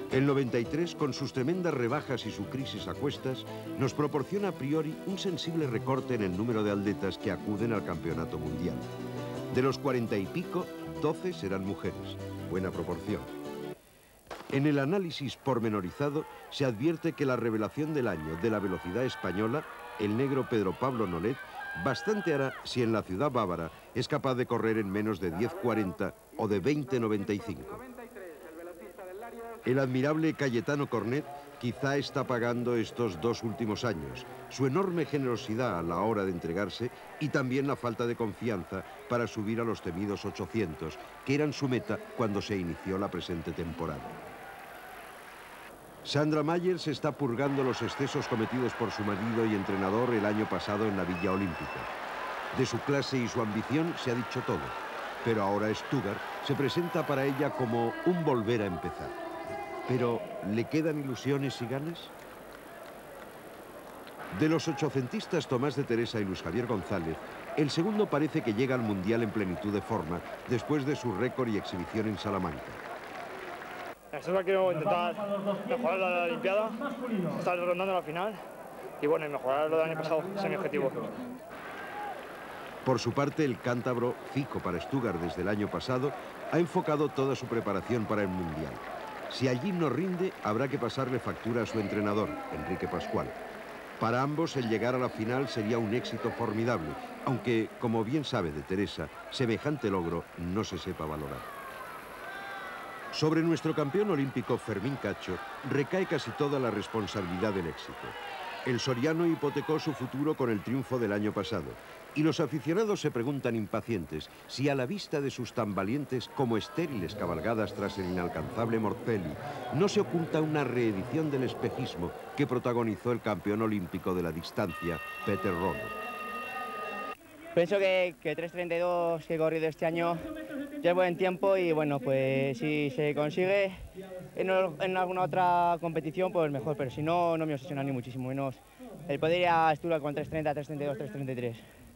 El 93, con sus tremendas rebajas y su crisis a cuestas, nos proporciona a priori un sensible recorte en el número de atletas que acuden al campeonato mundial. De los 40 y pico, 12 serán mujeres, buena proporción. En el análisis pormenorizado se advierte que la revelación del año de la velocidad española, el negro Pedro Pablo Nolet, bastante hará si en la ciudad bávara es capaz de correr en menos de 10:40 o de 20:95. El admirable Cayetano Cornet quizá está pagando estos 2 últimos años, su enorme generosidad a la hora de entregarse y también la falta de confianza para subir a los temidos 800, que eran su meta cuando se inició la presente temporada. Sandra Mayer se está purgando los excesos cometidos por su marido y entrenador el año pasado en la Villa Olímpica. De su clase y su ambición se ha dicho todo, pero ahora Stuttgart se presenta para ella como un volver a empezar. Pero, ¿le quedan ilusiones y ganas? De los ochocentistas Tomás de Teresa y Luis Javier González, el segundo parece que llega al Mundial en plenitud de forma, después de su récord y exhibición en Salamanca. Solo quiero intentar mejorar la Olimpiada, estar rondando la final y bueno, y mejorar lo del año pasado, ese es mi objetivo. Por su parte, el cántabro, fijo para Stuttgart desde el año pasado, ha enfocado toda su preparación para el Mundial. Si allí no rinde, habrá que pasarle factura a su entrenador, Enrique Pascual. Para ambos, el llegar a la final sería un éxito formidable, aunque, como bien sabe de Teresa, semejante logro no se sepa valorar. Sobre nuestro campeón olímpico Fermín Cacho recae casi toda la responsabilidad del éxito. El soriano hipotecó su futuro con el triunfo del año pasado, y los aficionados se preguntan impacientes si a la vista de sus tan valientes como estériles cabalgadas tras el inalcanzable Morcelli no se oculta una reedición del espejismo que protagonizó el campeón olímpico de la distancia, Peter Rono. Pienso que 3:32 que he corrido este año ya es buen tiempo y bueno, pues si se consigue en alguna otra competición, pues mejor, pero si no, no me obsesiona ni muchísimo menos el poder ir a Stuttgart con 3:30, 3:32, 3:33.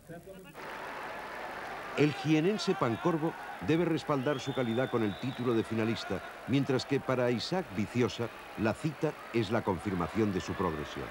El jienense Pancorbo debe respaldar su calidad con el título de finalista, mientras que para Isaac Viciosa la cita es la confirmación de su progresión.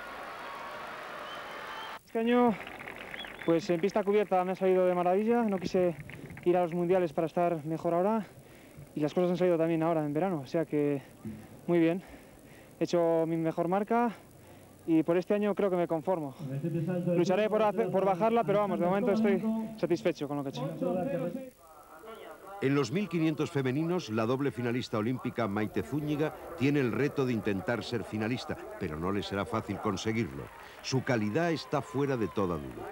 Este año, pues en pista cubierta me ha salido de maravilla, no quise ir a los mundiales para estar mejor ahora y las cosas han salido también ahora en verano, o sea que muy bien. He hecho mi mejor marca y por este año creo que me conformo. Lucharé por bajarla, pero vamos, de momento estoy satisfecho con lo que he hecho. En los 1500 femeninos, la doble finalista olímpica Maite Zúñiga tiene el reto de intentar ser finalista, pero no le será fácil conseguirlo. Su calidad está fuera de toda duda.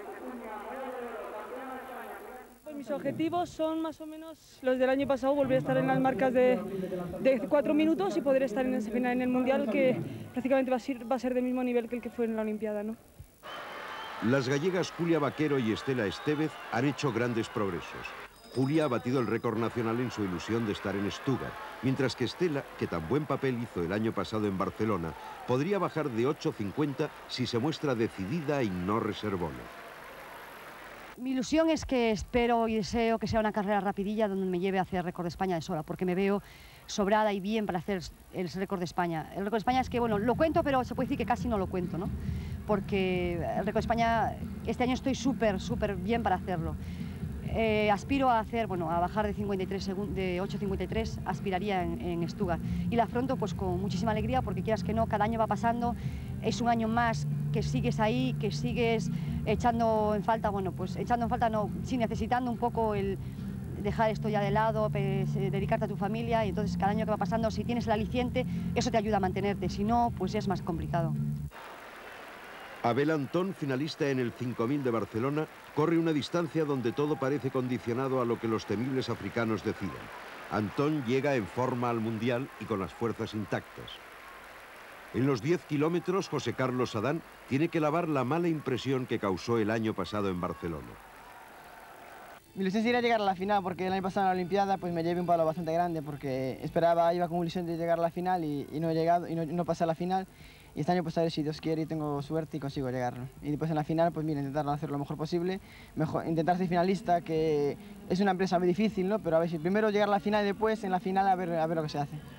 Mis objetivos son más o menos los del año pasado, volver a estar en las marcas de 4 minutos y poder estar en ese final en el Mundial, que prácticamente va a ser del mismo nivel que el que fue en la Olimpiada, ¿no? Las gallegas Julia Vaquero y Estela Estevez han hecho grandes progresos. Julia ha batido el récord nacional en su ilusión de estar en Stuttgart, mientras que Estela, que tan buen papel hizo el año pasado en Barcelona, podría bajar de 8:50 si se muestra decidida y no reservona. Mi ilusión es que espero y deseo que sea una carrera rapidilla donde me lleve a hacer récord de España de sola, porque me veo sobrada y bien para hacer el récord de España. El récord de España es que, bueno, lo cuento, pero se puede decir que casi no lo cuento, ¿no? Porque el récord de España, este año estoy súper bien para hacerlo. Aspiro a hacer, bueno, a bajar de 8:53, aspiraría en Stuttgart. Y la afronto pues con muchísima alegría, porque quieras que no, cada año va pasando, es un año más que sigues ahí, que sigues echando en falta, bueno, pues echando en falta no, sí, necesitando un poco el dejar esto ya de lado, dedicarte a tu familia, y entonces cada año que va pasando, si tienes el aliciente, eso te ayuda a mantenerte, si no, pues es más complicado. Abel Antón, finalista en el 5000 de Barcelona, corre una distancia donde todo parece condicionado a lo que los temibles africanos decidan. Antón llega en forma al Mundial y con las fuerzas intactas. En los 10 kilómetros, José Carlos Adán tiene que lavar la mala impresión que causó el año pasado en Barcelona. Mi ilusión sería llegar a la final, porque el año pasado en la Olimpiada pues me llevé un palo bastante grande, porque iba con ilusión de llegar a la final y no he llegado, y no pasé a la final. Y este año pues a ver si Dios quiere y tengo suerte y consigo llegarlo. Y después en la final pues mira, intentar hacer lo mejor posible, intentar ser finalista, que es una empresa muy difícil, ¿no? Pero a ver si primero llegar a la final y después en la final a ver lo que se hace.